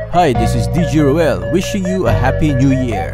Hi, this is DJ Roel, wishing you a happy new year.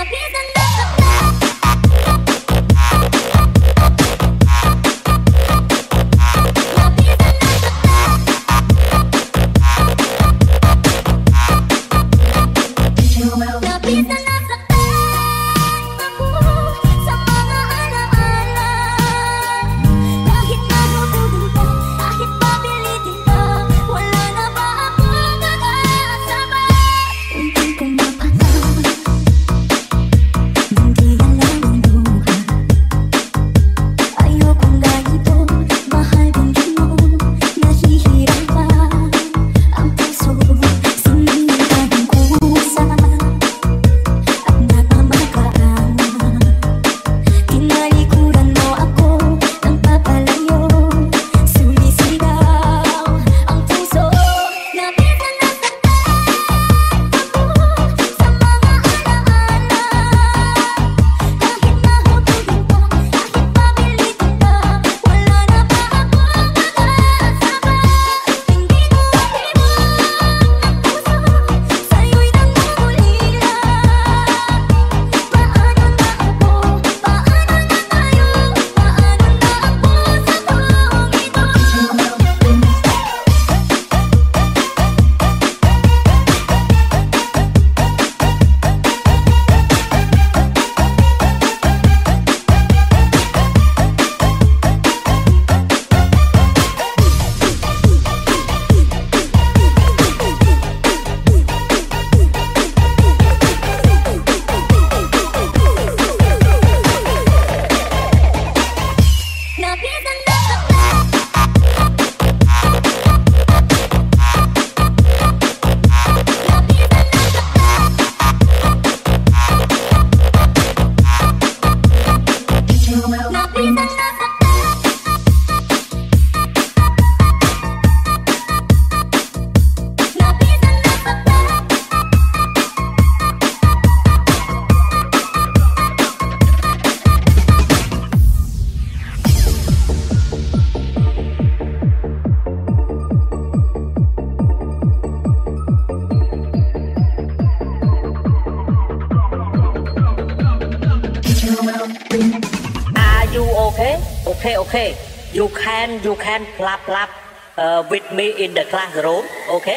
Okay. You can clap with me in the classroom. Okay.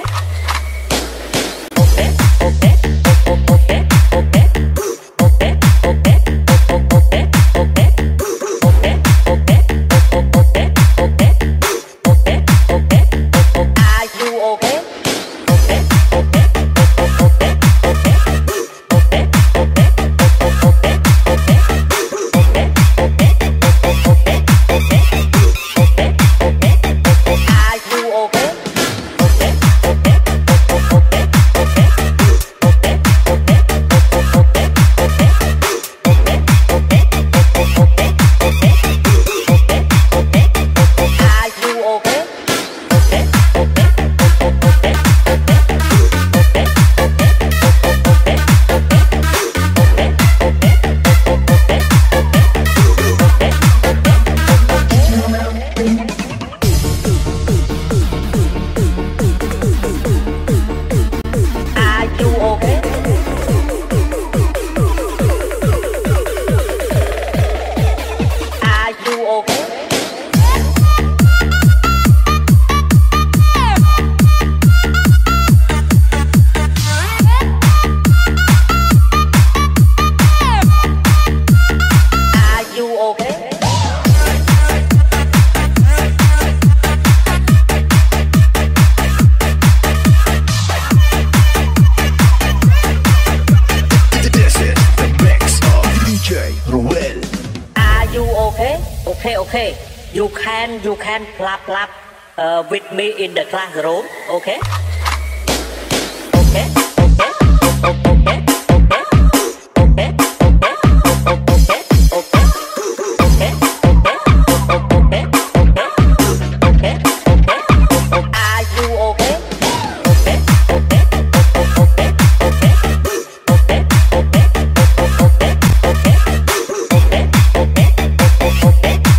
Okay. You can clap with me in the classroom. Okay.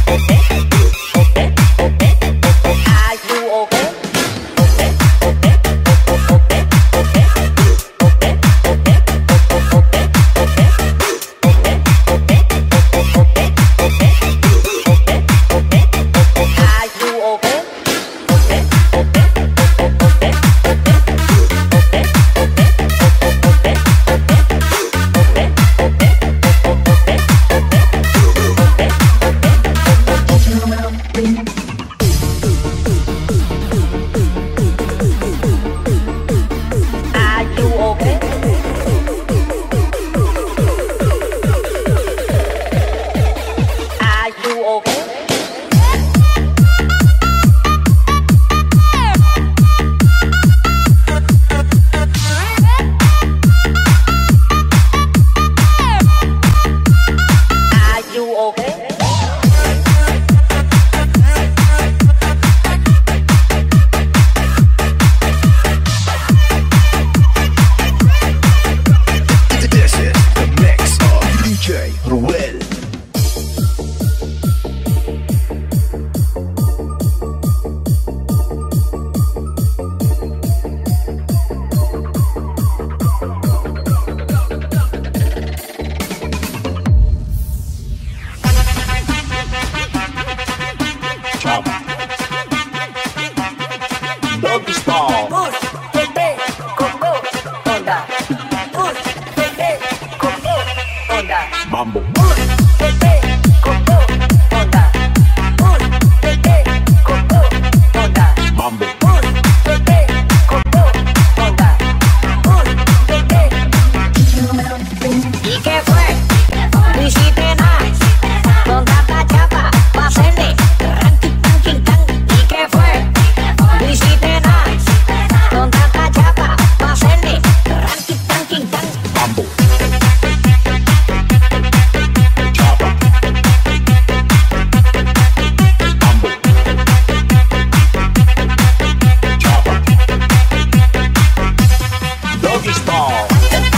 Okay. Mambo. Mambo. ¿Y qué fue? No hiciste nada. Contrata chapa, pasenle. Ranking, tanking, tan. ¿Y qué fue? No hiciste nada. Contrata chapa, pasenle. Ranking, tanking, tan. Mambo. Doggy style.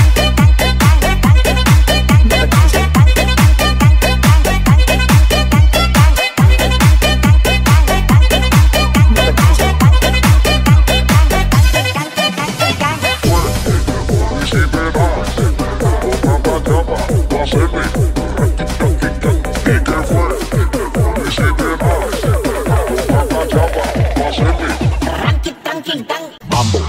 Ranking, tanking, tan. Mambo.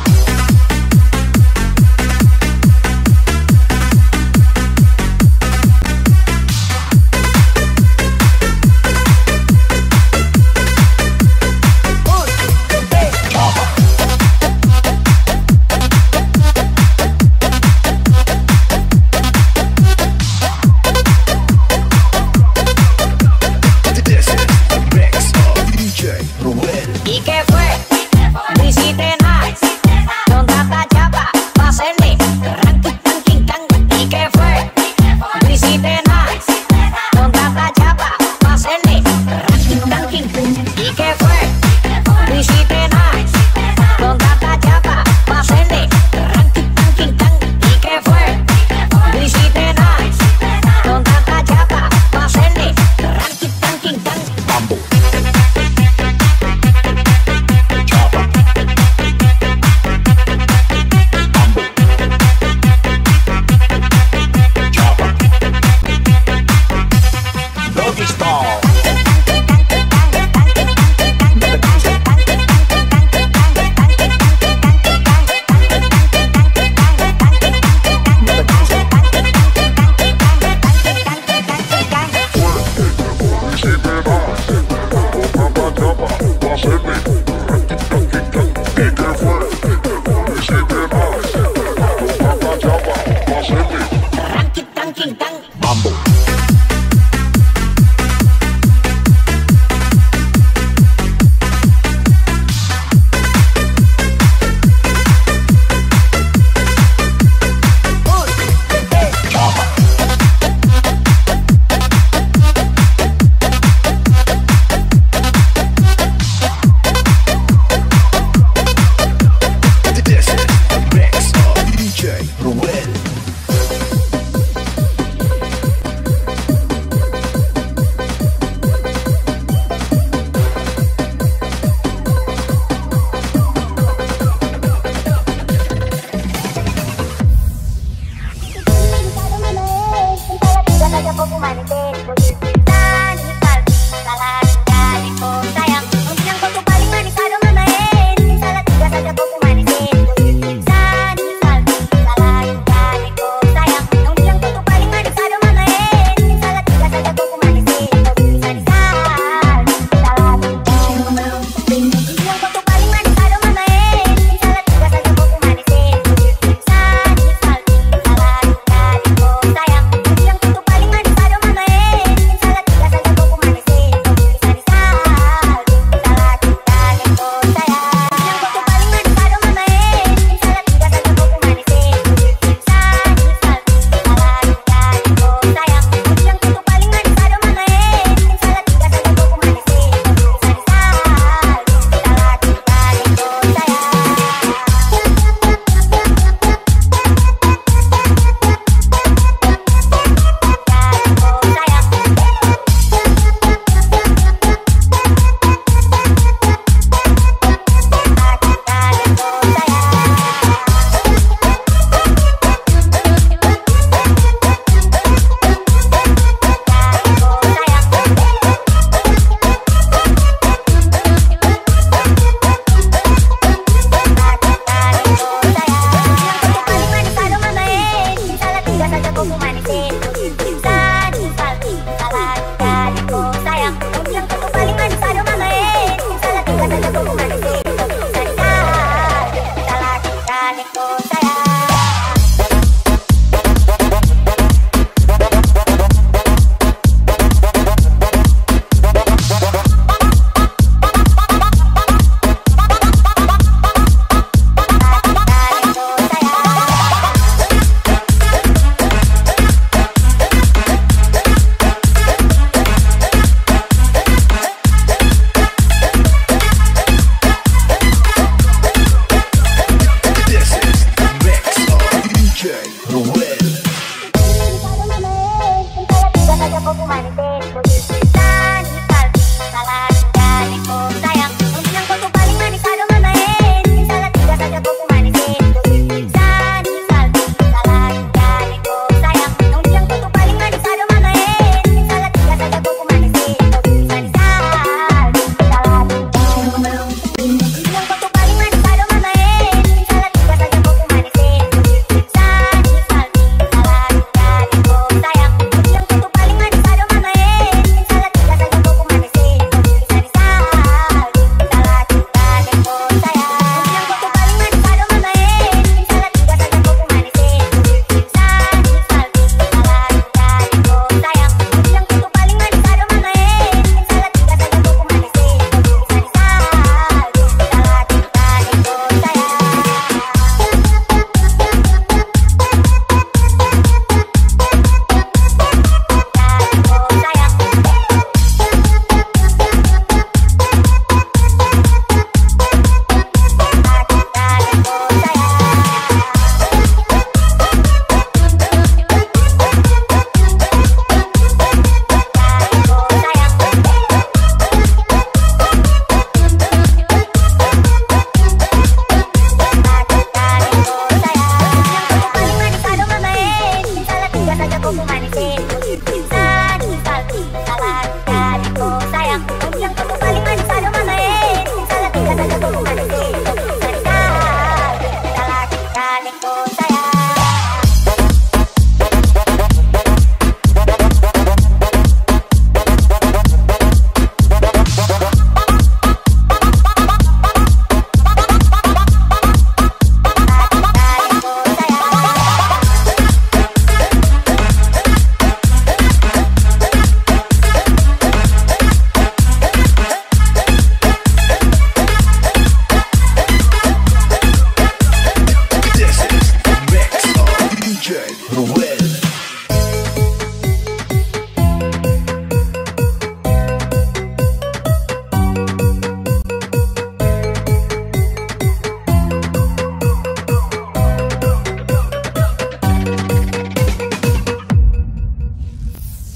¿Y qué fue? No hiciste nada. Contrata chapa, pasenle. Ranking, tanking, tan. ¿Y qué fue? No hiciste nada. Contrata chapa, pasenle. Ranking, tanking, tan. ¿Y qué fue? No hiciste nada. Contrata chapa, pasenle. Ranking, tanking, tan. ¿Y qué fue? No hiciste nada. Contrata chapa, pasenle. Ranking, tanking, tan. Mambo. Doggy style. Ranking, tanking, tan. Mambo.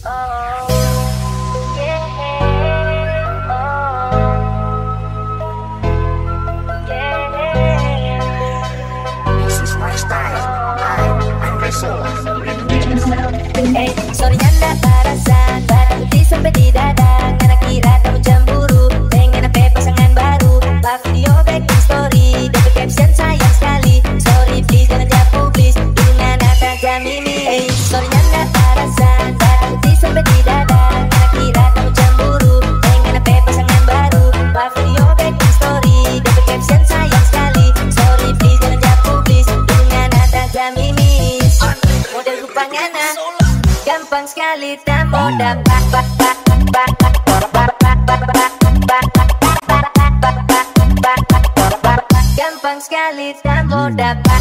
This is my style. I'm Resol. Sorry nyanda barasan barang putih sampai di dada. Karena kira kamu cemburu pengen apa pasangan baru. Pak video baking story dan caption sayang sekali. Sorry please jangan jawab publis dengan nada jam ini. Sorry nyanda barasan barang putih sampai di dada. Karena kira kamu cemburu pengen apa pasangan baru. Pak video baking story dan caption sayang sekali. Sorry please jangan jawab publis dengan nada jam ini. Model rupanya gampang sekali tak mau dapat. Gampang sekali tak mau dapat.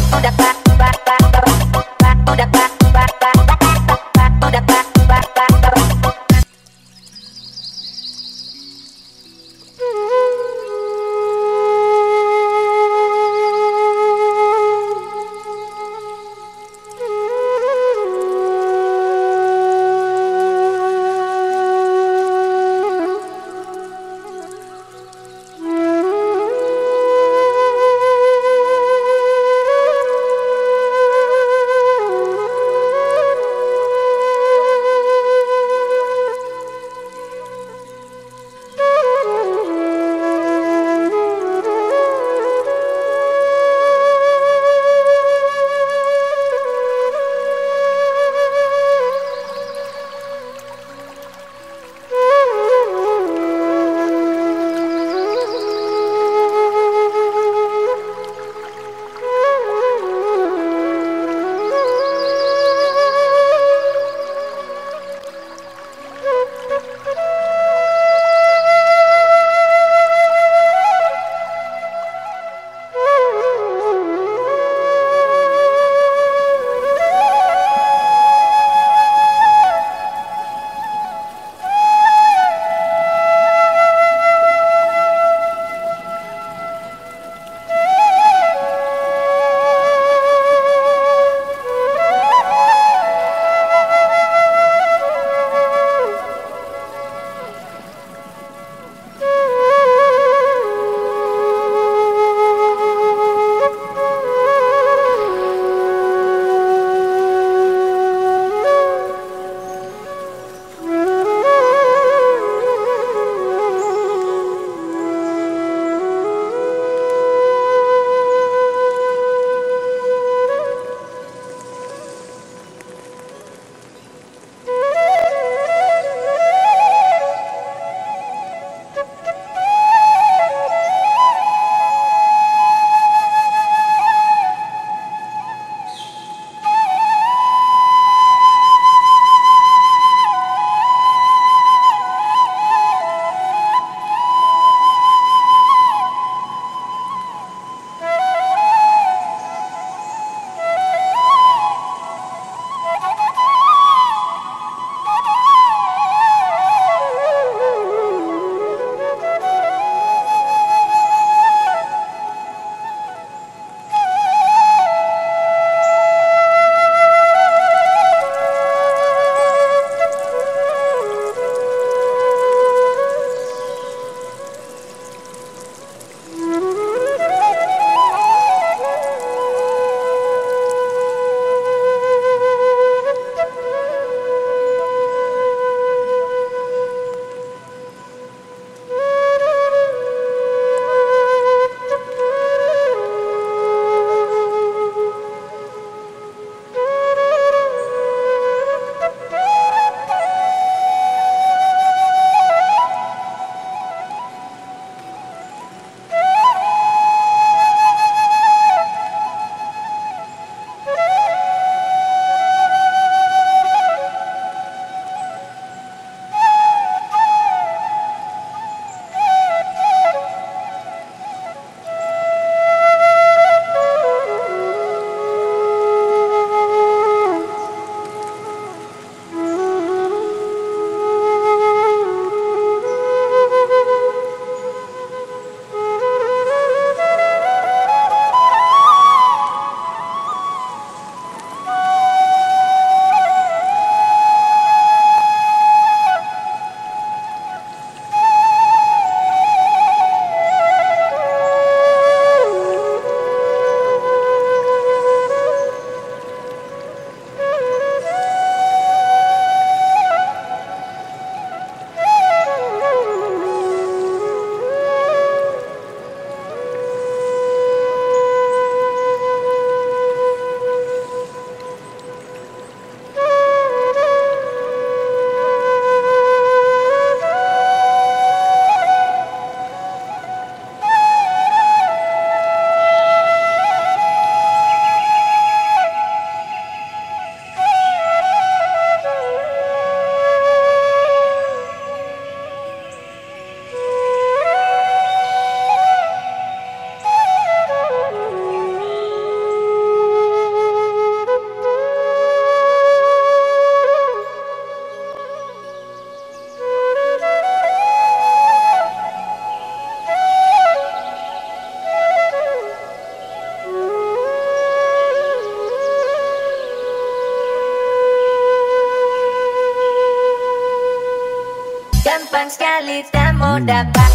Gampang sekali tak mau dapat.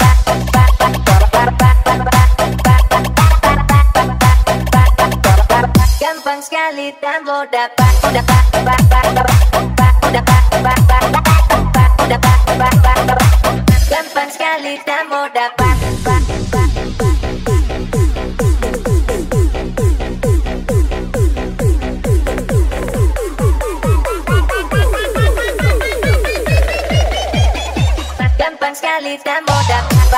Gampang sekali tak mau dapat. Gampang sekali tak mau dapat. Gampang sekali tak mau dapat.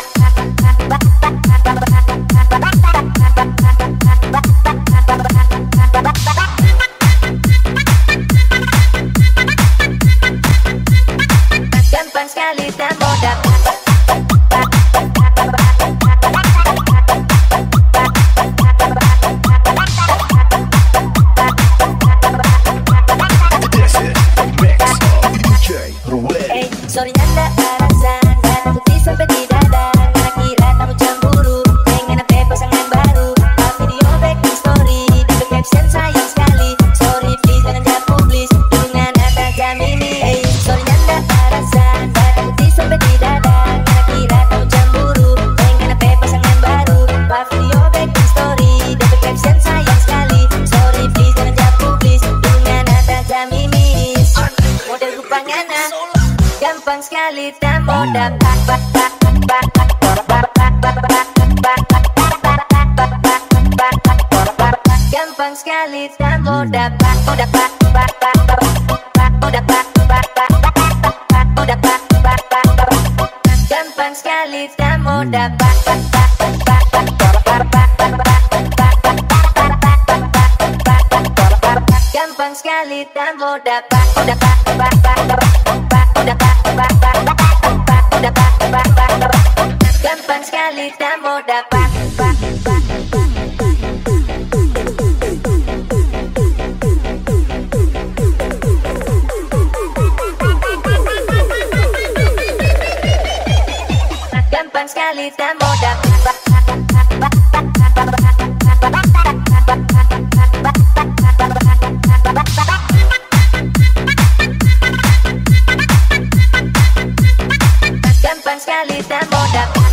Gampang sekali tak mau dapat. Sorry nyanda alasan dan putih sampai di dada. Nggak kira kamu cemburu dengan apa pasangan baru. Video background story dan caption sayang sekali. Sorry please jangan jawab publis dengan atas jam ini. Sorry nyanda alasan dan putih sampai di dada. Nggak kira kamu cemburu dengan apa pasangan baru. Video background story dan caption sayang sekali. Sorry please jangan jawab publis dengan atas jam ini. Model rupanya gampang sekali tak mau dapat. Gampang sekali tak mau dapat. Gampang sekali tak mau dapat. Gampang sekali tak mau dapat. Gampang sekali tak mau dapat. Gampang sekali tak mau dapat. Gampang sekali tak mau dapat.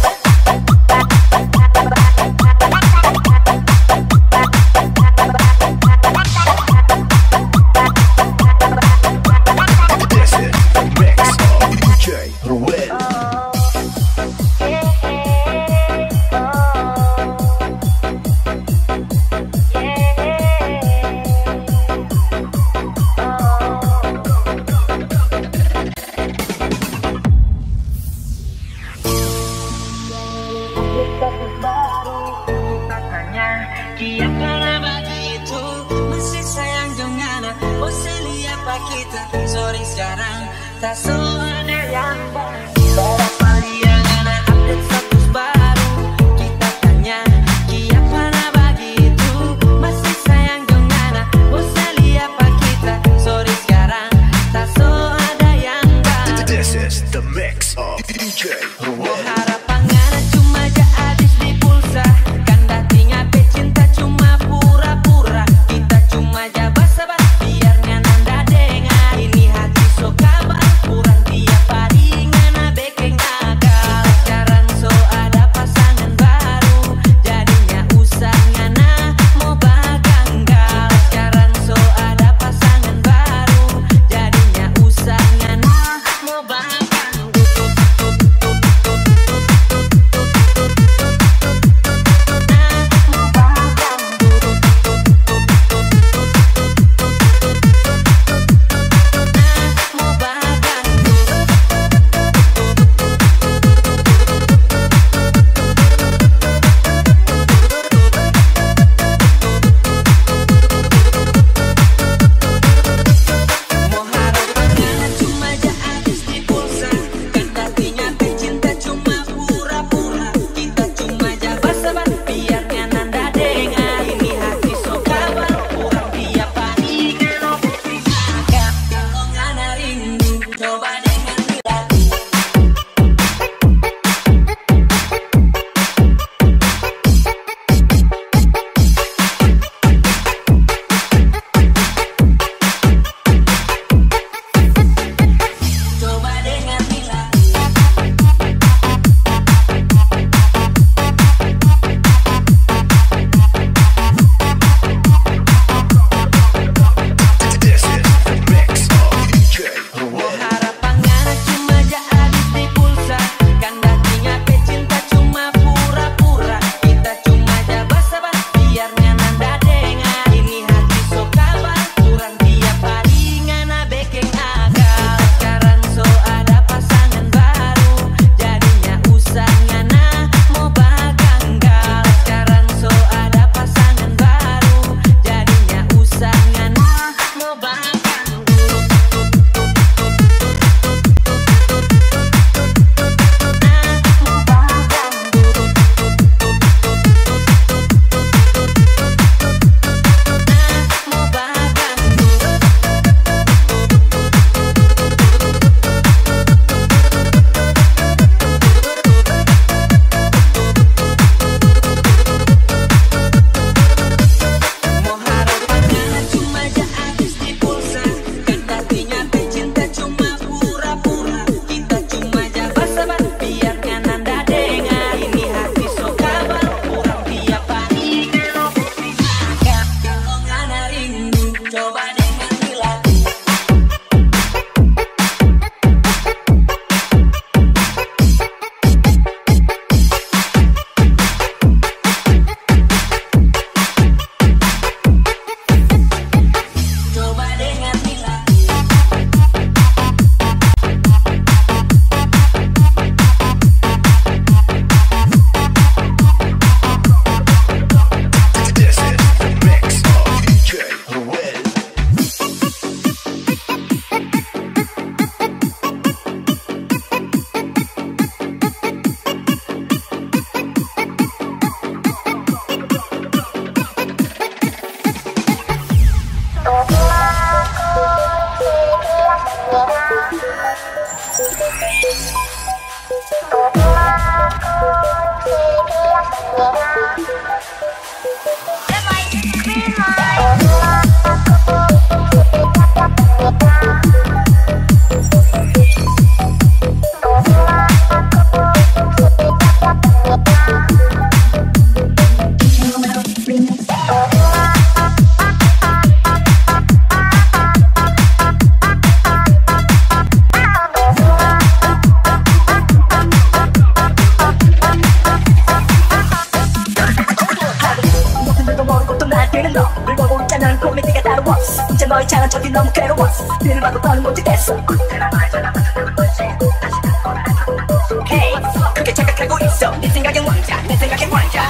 Sorry sekarang tak ada yang berapa liang update status baru. Kita tanya siapa begitu masih sayang dengan bosan lihat kita. Sorry sekarang tak ada yang baru. This is the mix of DJ Ruel. Harapannya cuma habis di pulsa. Kanda tinggal cinta cuma pura-pura. Kita cuma basa-basi biarnya nanda dengar. Ini hati so kabar kurang tiap hari ngana bekeng akal. Sekarang so ada pasangan baru jadinya usah ngana mau baganggal. Sekarang so ada pasangan baru jadinya usah ngana mau baganggal. 너희처럼 저기 너무 괴로웠어 니를 봐도 더는 못지겠어 그때나 말잖아 Hey 그렇게 착각하고 있어 네 생각엔 왕자 내 생각엔 왕자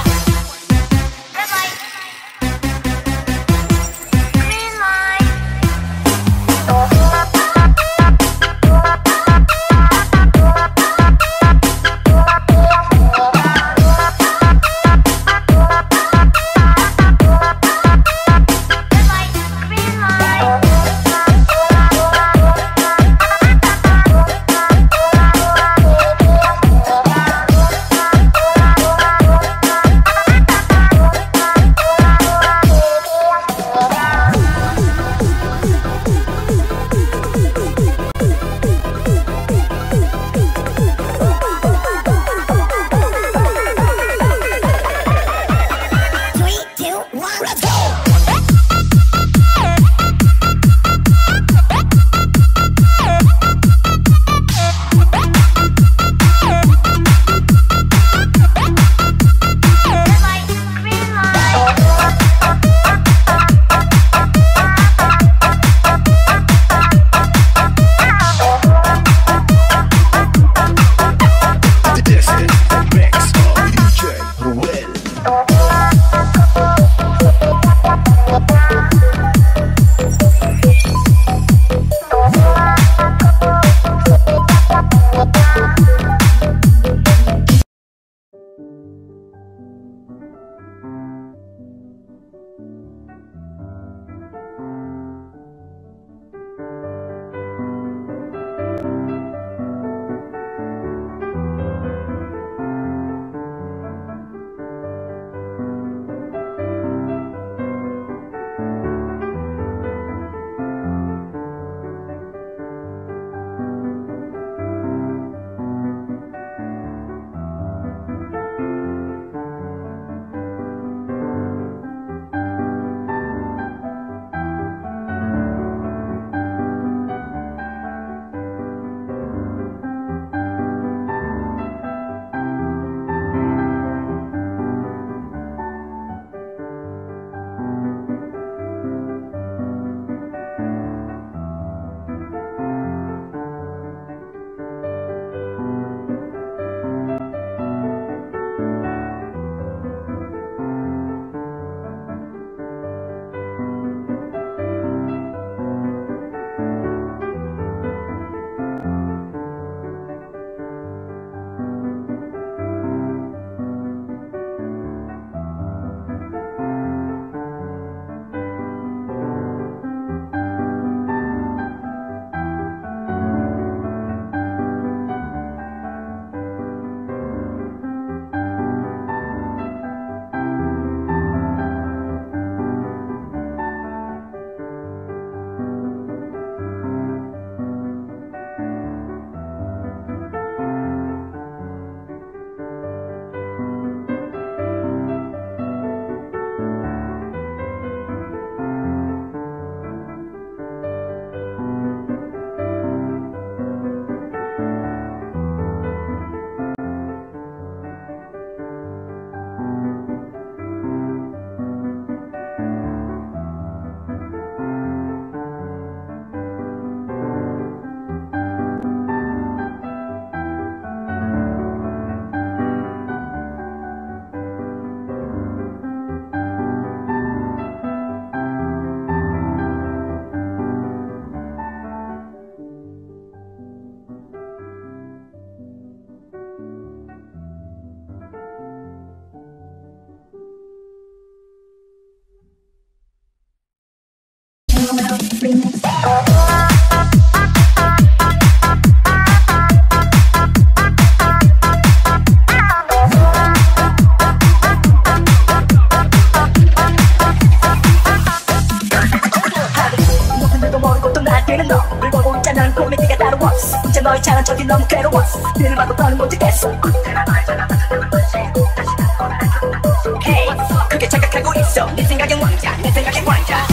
너의 차는 저기 너무 괴로워 니를 봐도 더는 못 찍겠어 Hey 그게 착각하고 있어 네 생각엔 왕자 내 생각엔 왕자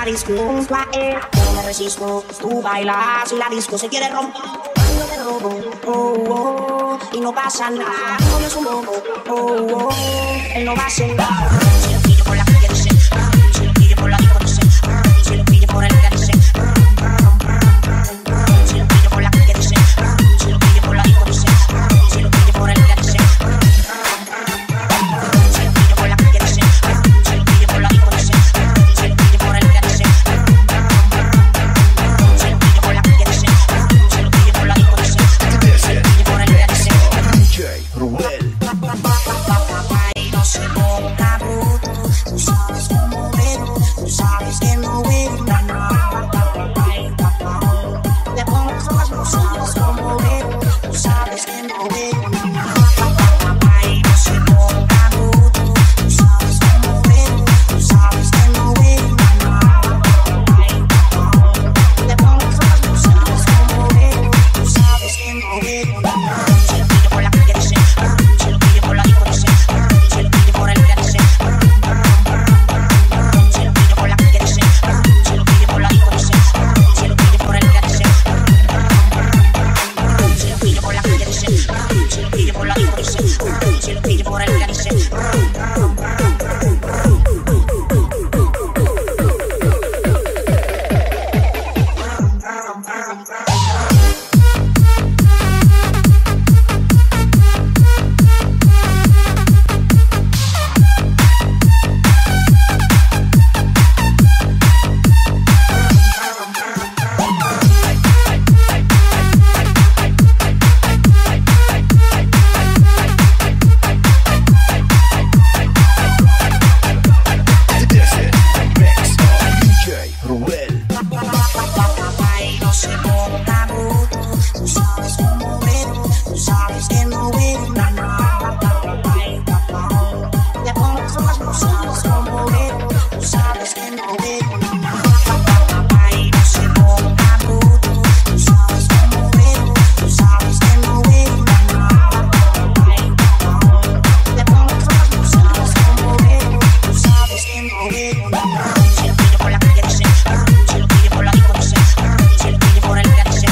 disco un placer, no me resisto, tú bailas y la disco se quiere romper. Yo te robo, oh, oh, y no pasa nada, no es un bobo, oh, oh, él no va a hacer nada. Si lo pide por la calle dice, si lo pide por la disco dice, si lo pide por el que dice, si lo pide por la calle dice, si lo pide por la disco dice, si lo pide por el que dice, si lo pide por la calle dice, si lo pide por la disco dice, si lo pide por el que dice, si lo pide por la calle dice, si lo pide por la disco dice, si lo pide por el que dice. DJ Rubel. Y no se ponga bruto, tú sabes cómo veo, tú sabes que no veo nada. Te pongo cosas, no sabes cómo veo, tú sabes que no veo nada. Y no se ponga bruto, tú sabes cómo veo, tú sabes que no veo nada. Te pongo cosas, no sabes cómo veo, tú sabes que no veo nada. Si lo pide por la calle dice, si lo pide por la disco dice, si lo pide por el que dice, si lo pide por la calle dice, si lo pide por la disco dice, si lo pide por el que dice, si lo pide por la calle dice, si lo pide por la disco dice, si lo pide por el que dice. Y no se ponga bruto, tú sabes cómo veo, tú sabes que no veo nada. Te pongo cosas, no sabes cómo veo, tú sabes que no veo nada. Y no se ponga bruto, tú sabes cómo veo, tú sabes que no veo nada. Te pongo cosas, no sabes cómo veo, tú sabes que no veo nada. Si lo pide por la calle dice, si lo pide por la disco dice, si lo pide por el que dice,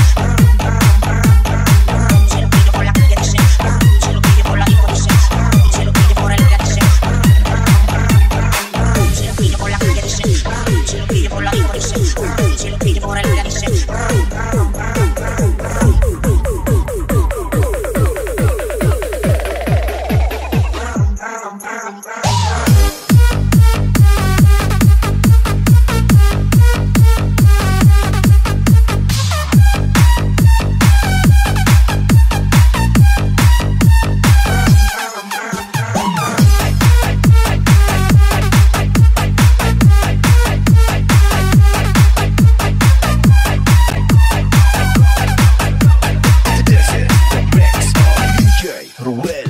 si lo pide por la calle dice, si lo pide por la disco dice, si lo pide por el que dice, si lo pide por la calle dice, si lo pide por la disco dice, si lo pide por el que dice. DJ Rubel.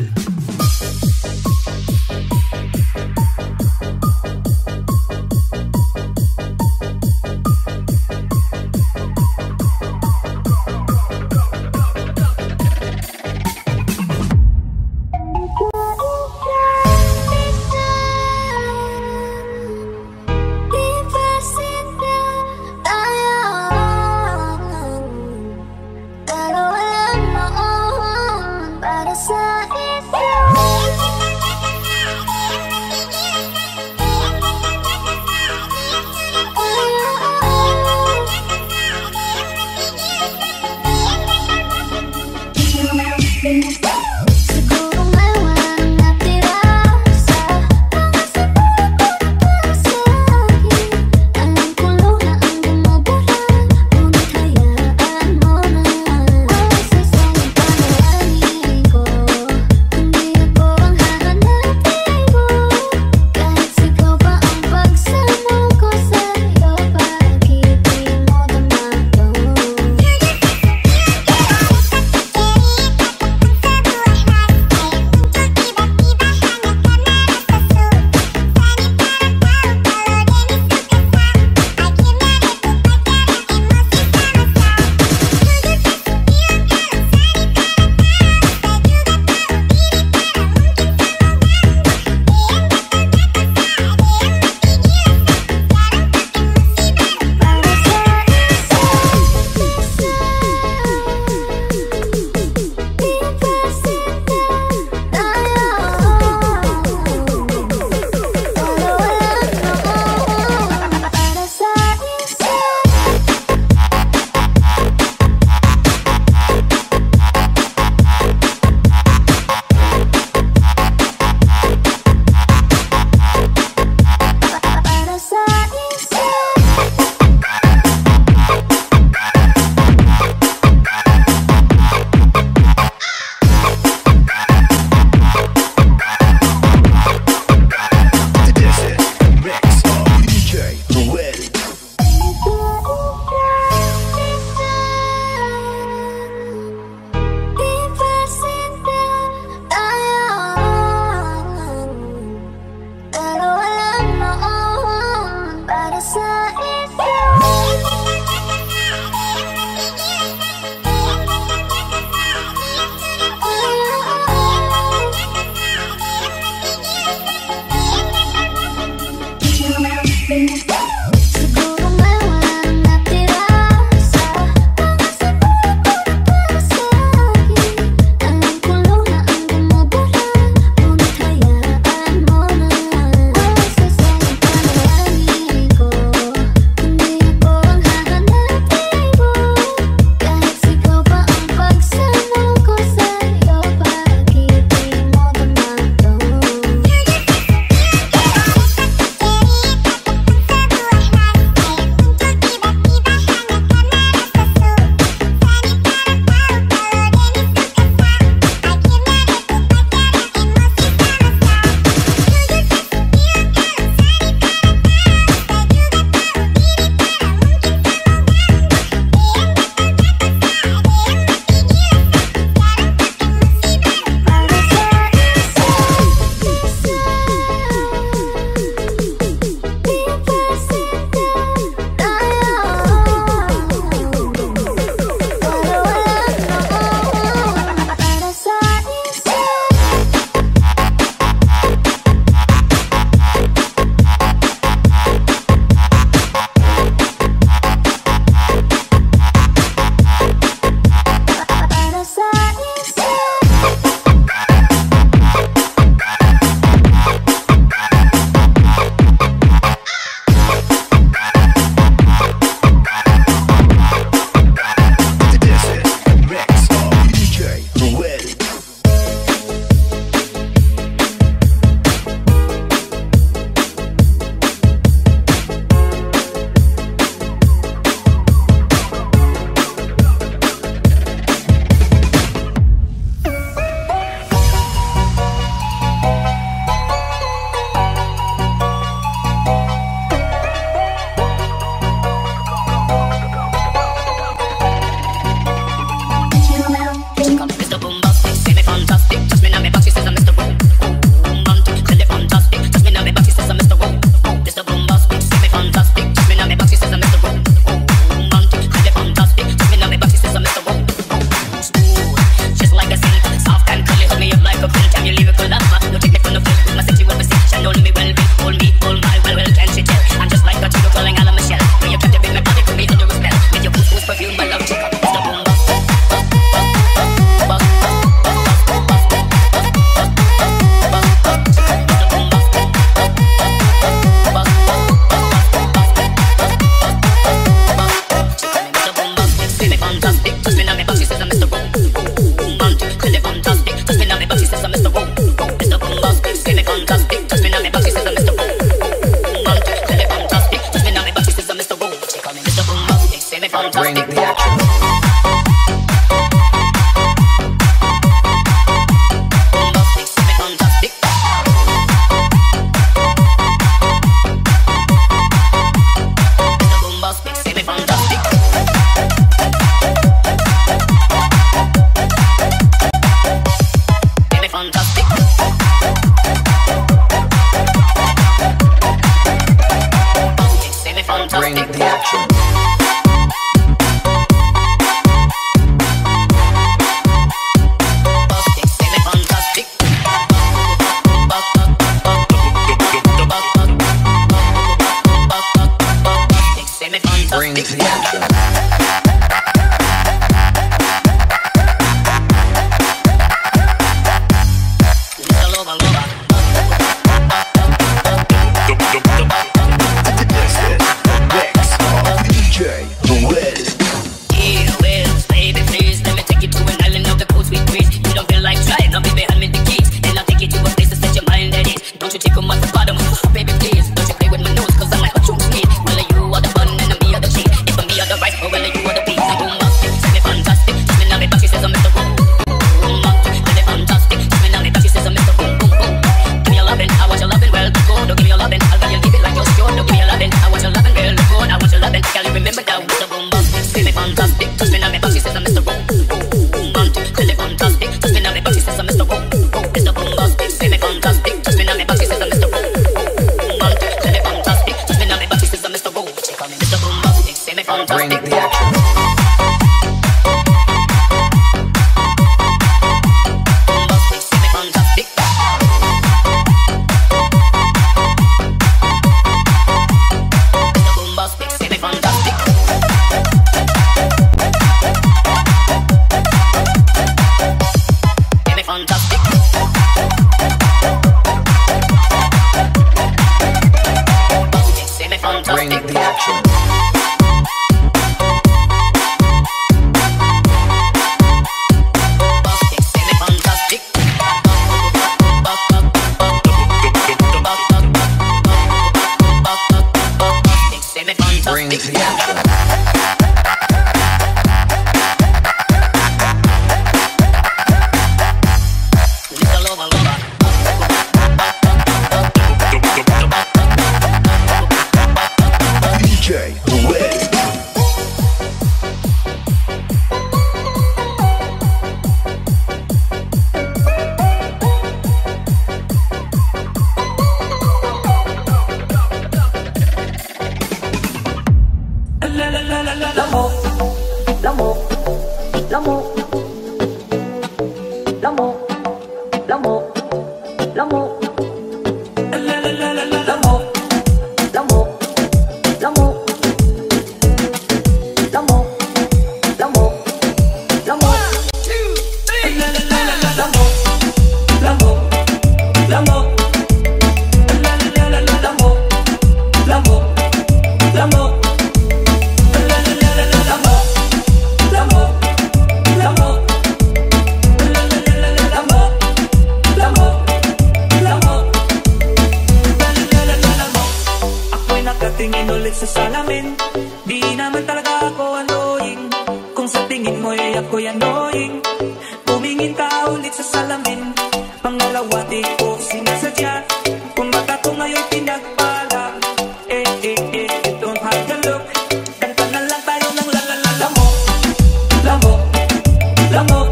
ako'y annoying. Tumingin ka ulit sa salamin. Pangalawa di ko sinasadya. Kung baka ko ngayon'y pinagpala. You don't have to look. Kanta na lang tayo ng lamok. Lamok, lamok.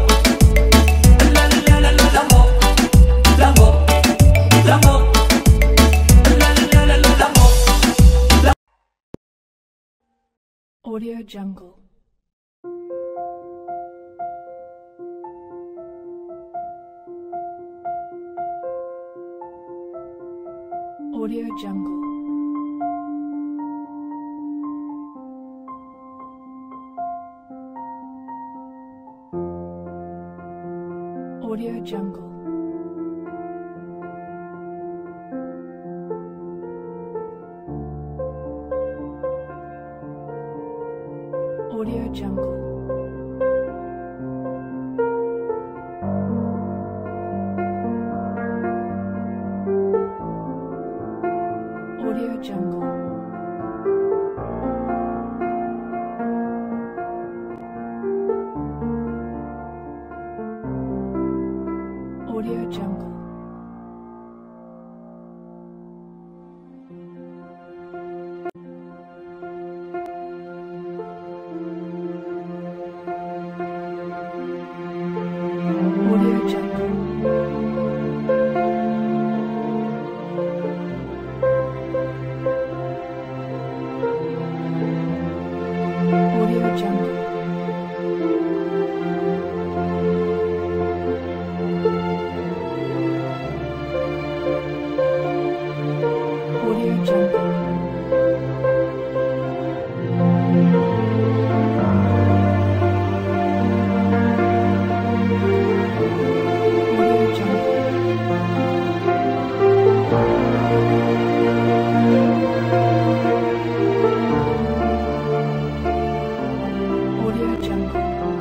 Lamok, lamok, lamok. Audio Jungle. Audio Jungle. Audio Jungle. Audio Jungle. Audio Jungle. Audio Jungle. Audio Jungle. Audio Jungle. Audio Jungle. Audio Jungle. Audio Jungle.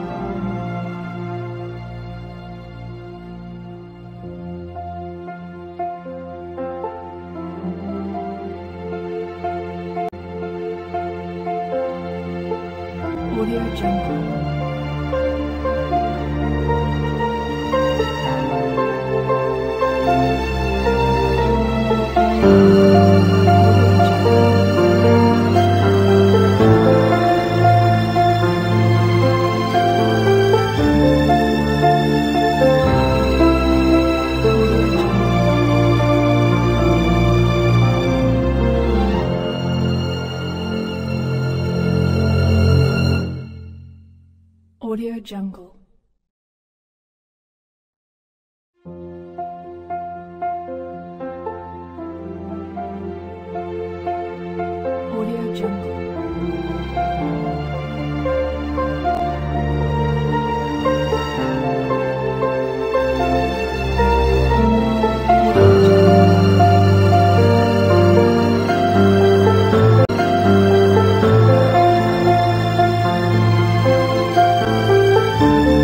Audio Jungle. Audio Jungle. Audio Jungle. Audio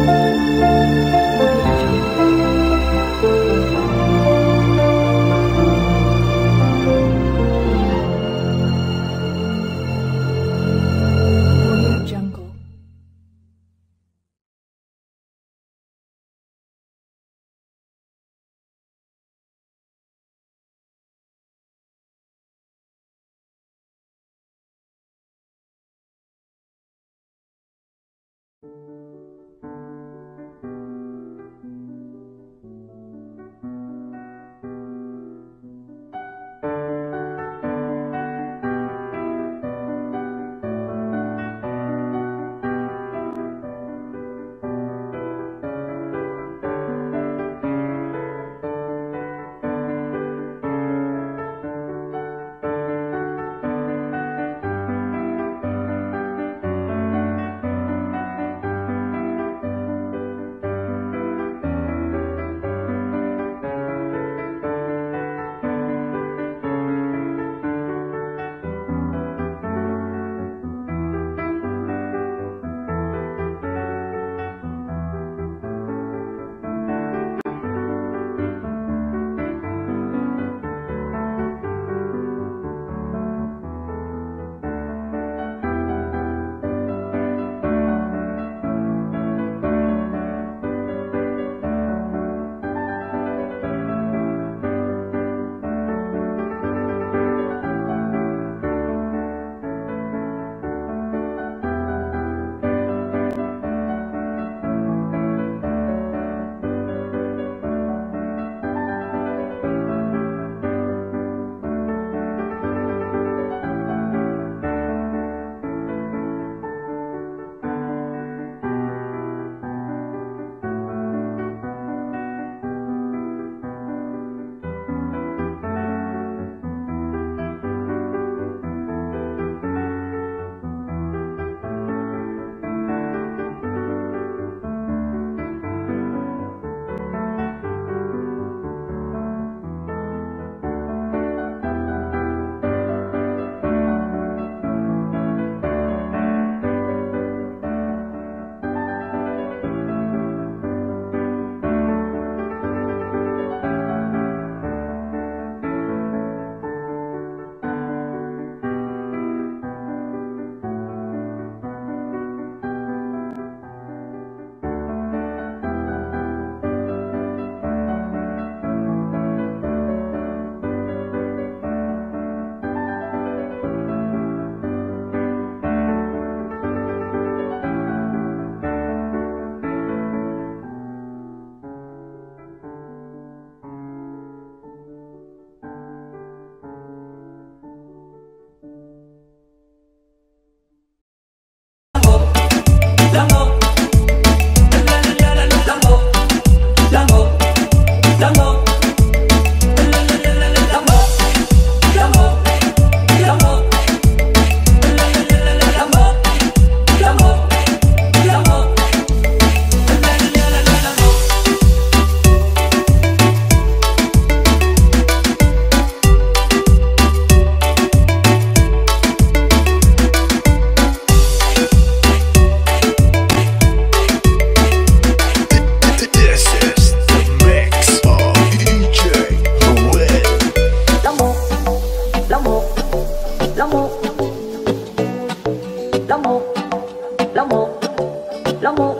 Lomo.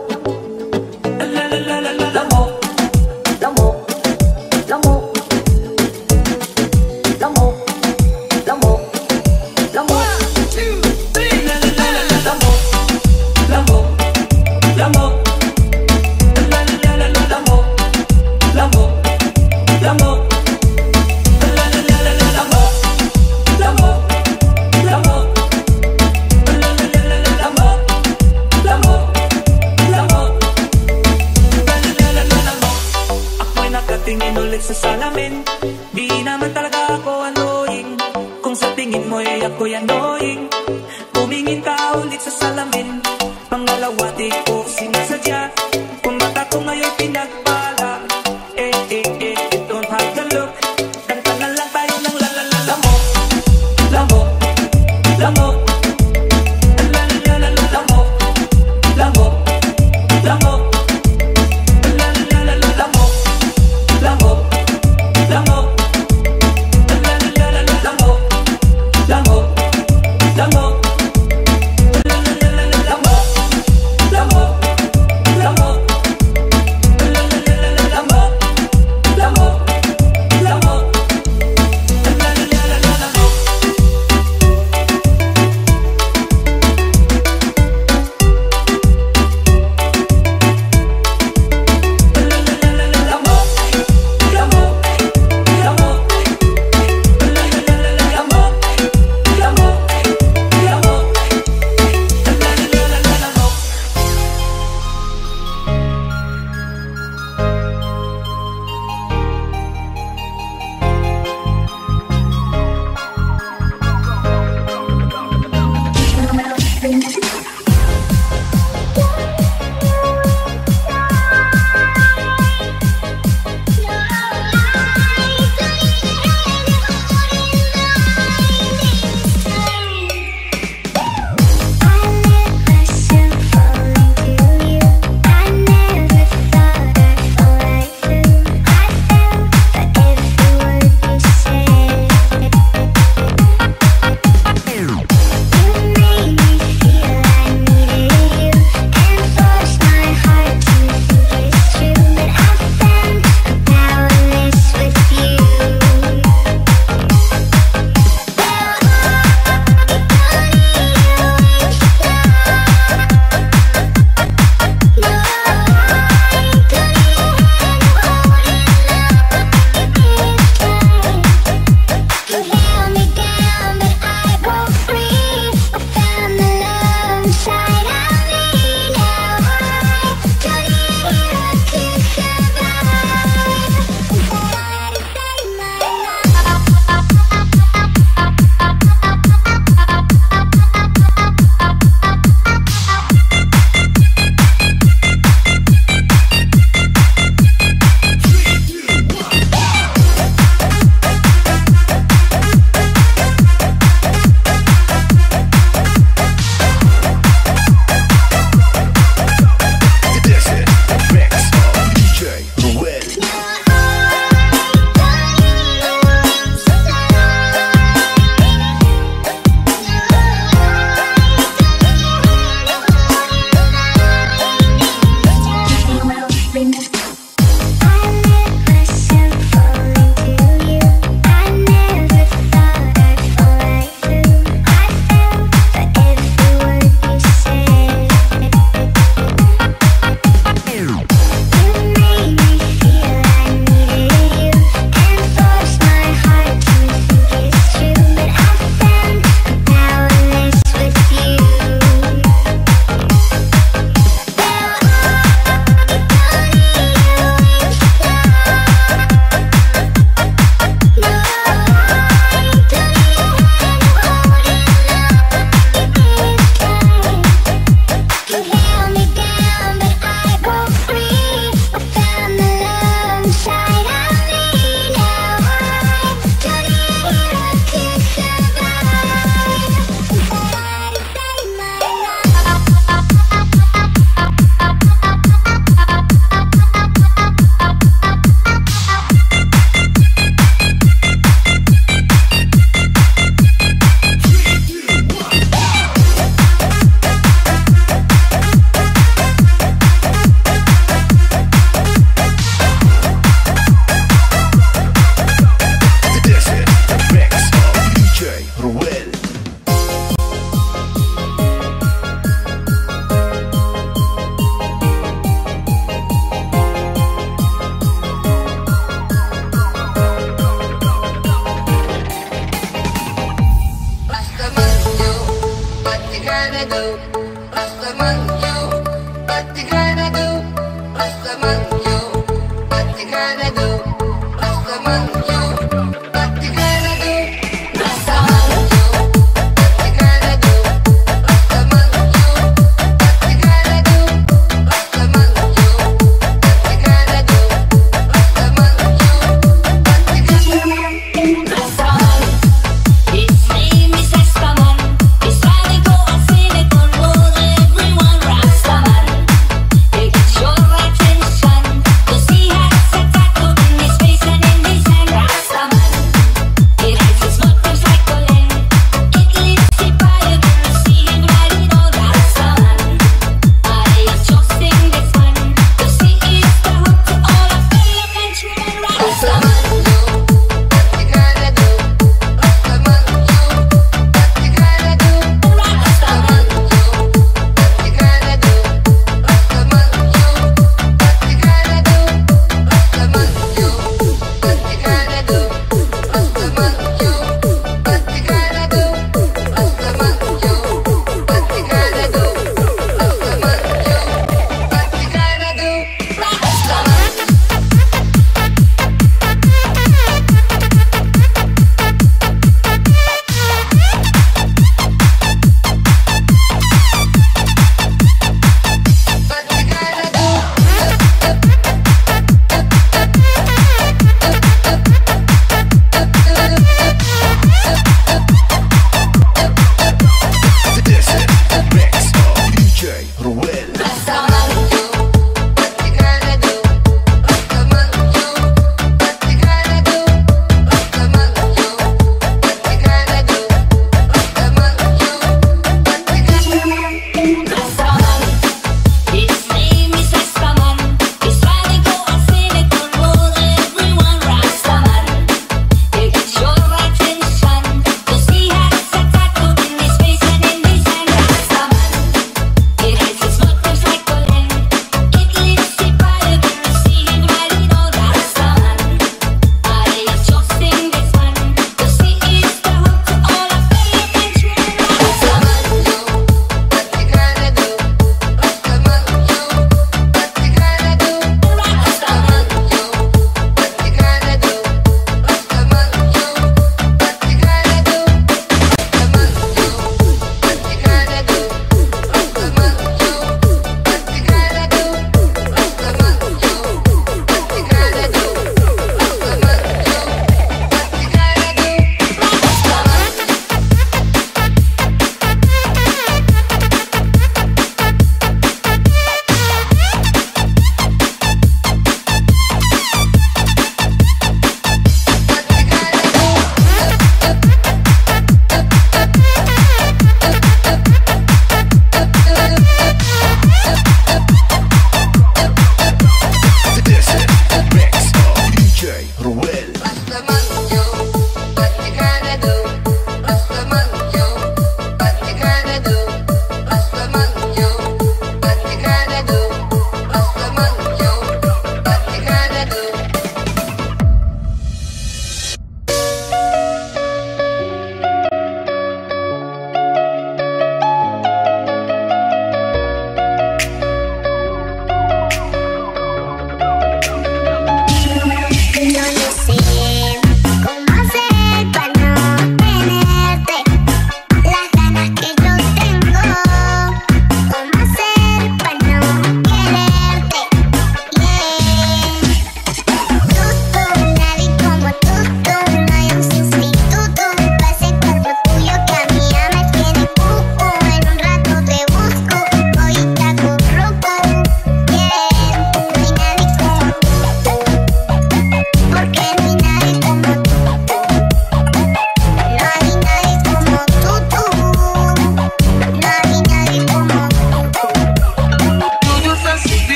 Tingin ulit sa salamin, di naman talaga ako annoying. Kung sa tingin mo ay ako'y annoying, tumingin ka ulit sa salamin. Pangalawa di ko sinasadya, kung baka ko ngayon